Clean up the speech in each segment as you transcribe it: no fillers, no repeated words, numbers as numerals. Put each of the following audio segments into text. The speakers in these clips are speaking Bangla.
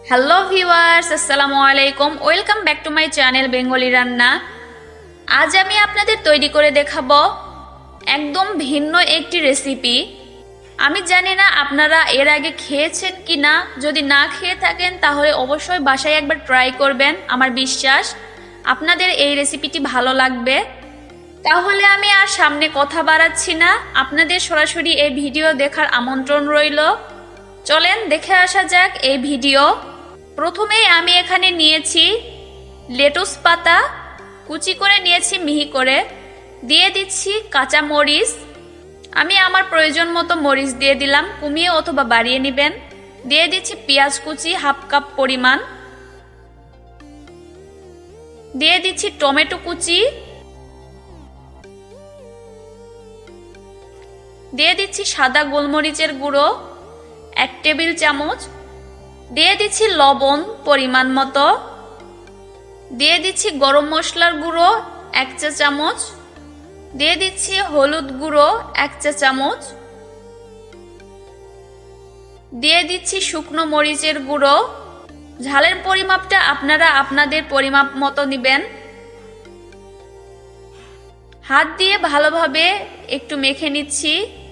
হ্যালো ভিউয়ার্স, আসসালামু আলাইকুম। Welcome back to my channel Bengali রান্না। আজ আমি আপনাদের তৈরি করে দেখাবো একদম ভিন্ন একটি রেসিপি। আমি জানি না আপনারা এর আগে খেয়েছেন কি না। যদি না খেয়ে থাকেন তাহলে অবশ্যই বাসায় একবার ট্রাই করবেন। আমার বিশ্বাস আপনাদের এই রেসিপিটি ভালো লাগবে। তাহলে আমি আর সামনে কথা বাড়াচ্ছি না, আপনাদের সরাসরি এই ভিডিও দেখার আমন্ত্রণ রইল। চলেন দেখে আসা যাক এই ভিডিও। প্রথমেই আমি এখানে নিয়েছি লেটুস পাতা, কুচি করে নিয়েছি মিহি করে। দিয়ে দিচ্ছি কাঁচা মরিচ। আমি আমার প্রয়োজন মতো মরিচ দিয়ে দিলাম, কমিয়ে অথবা বাড়িয়ে নেবেন। দিয়ে দিচ্ছি পেঁয়াজ কুচি হাফ কাপ পরিমাণ। দিয়ে দিচ্ছি টমেটো কুচি। দিয়ে দিচ্ছি সাদা গোলমরিচের গুঁড়ো 1 টেবিল চামচ। দিয়ে দিচ্ছি লবণ পরিমাণ মতো। দিয়ে দিচ্ছি গরম মশলার গুঁড়ো 1 চা চামচ। দিয়ে দিচ্ছি হলুদ গুঁড়ো 1 চা চামচ। দিয়ে দিচ্ছি শুকনো মরিচের গুঁড়ো। ঝালের পরিমাপটা আপনারা আপনাদের পরিমাপ মতো নেবেন। হাত দিয়ে ভালোভাবে একটু মেখে নিচ্ছি।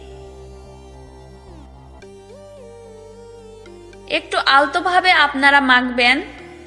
একটু আলতোভাবে আপনারা মাখবেন।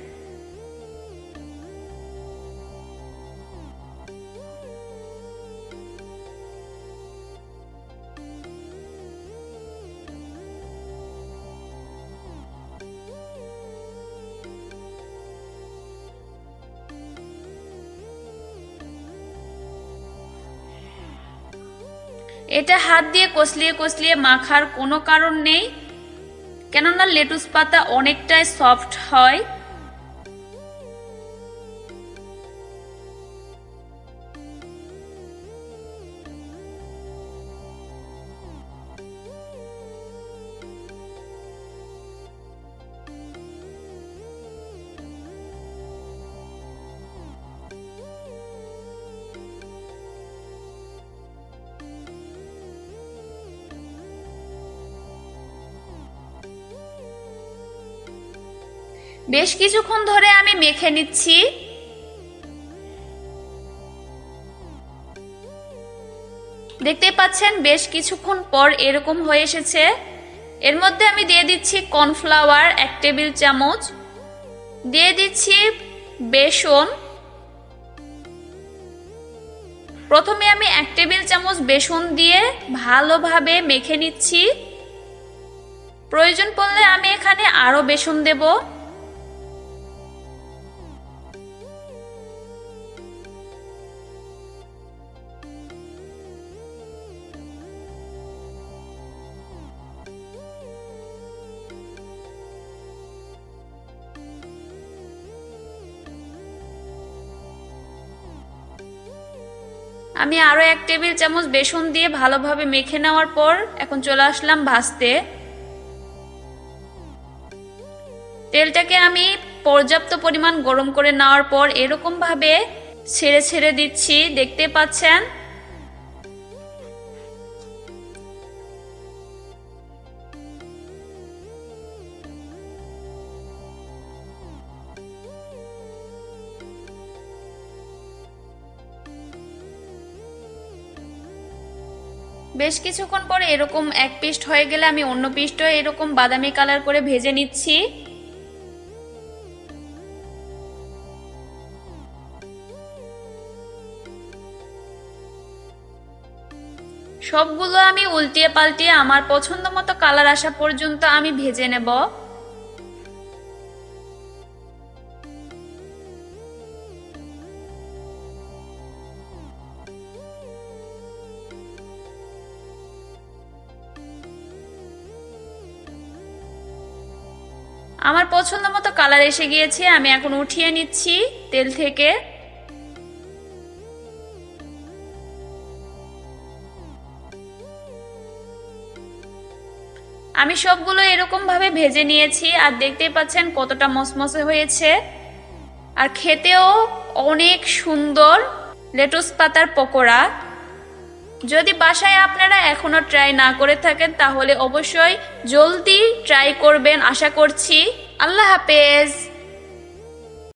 এটা হাত দিয়ে কষলিয়ে কষলিয়ে মাখার কোনো কারণ নেই, কেননা লেটুস পাতা অনেকটাই সফট হয়। বেশ কিছুক্ষণ ধরে আমি মেখে নিচ্ছি। দেখতে পাচ্ছেন বেশ কিছুক্ষণ পর এরকম হয়ে এসেছে। এর মধ্যে আমি দিয়ে দিচ্ছি কর্নফ্লাওয়ার 1 টেবিল চামচ। দিয়ে দিচ্ছি বেসন। প্রথমে আমি 1 টেবিল চামচ বেসন দিয়ে ভালোভাবে মেখে নিচ্ছি। প্রয়োজন পড়লে আমি এখানে আরো বেসন দেব। আমি আরো 1 টেবিল চামচ বেসন দিয়ে ভালোভাবে মেখে নেওয়ার পর এখন চলে আসলাম ভাজতে। তেলটাকে আমি পর্যাপ্ত পরিমাণ গরম করে নেওয়ার পর এরকম ভাবে ছেড়ে ছেড়ে দিচ্ছি, দেখতে পাচ্ছেন। বেশ কিছুক্ষণ পরে এরকম এক পিঠ হয়ে গেলে আমি অন্য পিঠটাও এরকম বাদামি কালার করে ভেজে নিচ্ছি। সবগুলো আমি উল্টিয়ে পাল্টিয়ে আমার পছন্দ মতো কালার আসা পর্যন্ত আমি ভেজে নেব। আমার পছন্দ মতো কালার এসে গিয়েছে, আমি এখন উঠিয়ে নিচ্ছি তেল থেকে। আমি সবগুলো এরকম ভাবে ভেজে নিয়েছি আর দেখতেই পাচ্ছেন কতটা মসমসে হয়েছে। আর খেতেও অনেক সুন্দর লেটুস পাতার পকোড়া। যদি বাসায় আপনারা এখনো ট্রাই না করে থাকেন তাহলে অবশ্যই জলদি ট্রাই করবেন আশা করছি। আল্লাহ হাফেজ।